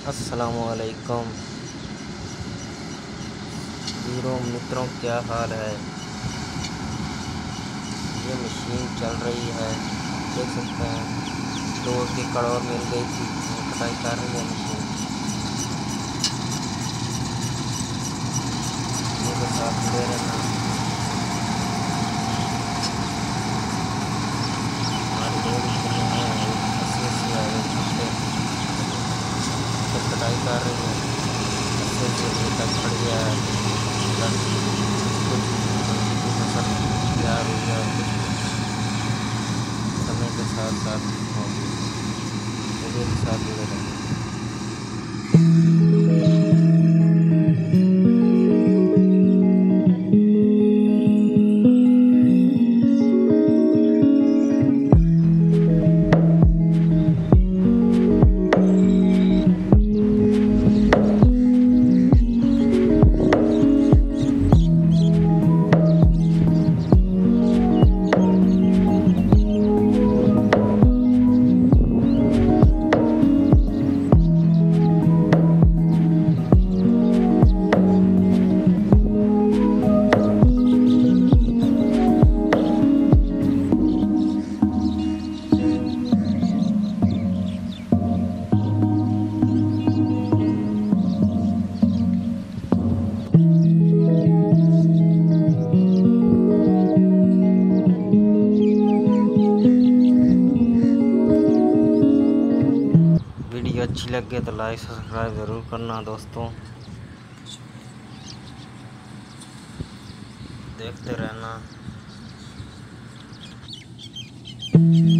अस्सलामुअलैकुम वीरों मित्रों, क्या हाल है। ये मशीन चल रही है, देख सकते हैं। लोगों की कड़ोर मिल गई थी, कटाई कर रही है मशीन। मेरे साथ जुड़े रहना। हमारी लोग इतने हैं, 80 है, छुट्टे कटाई कर रही है। 80 तक पड़ गया है। कुछ फसल तैयार हुई है, कुछ समय के साथ साथ होगी। वीडियो के साथ जुड़े रहिए। वीडियो अच्छी लगे तो लाइक सब्सक्राइब ज़रूर करना दोस्तों। देखते रहना।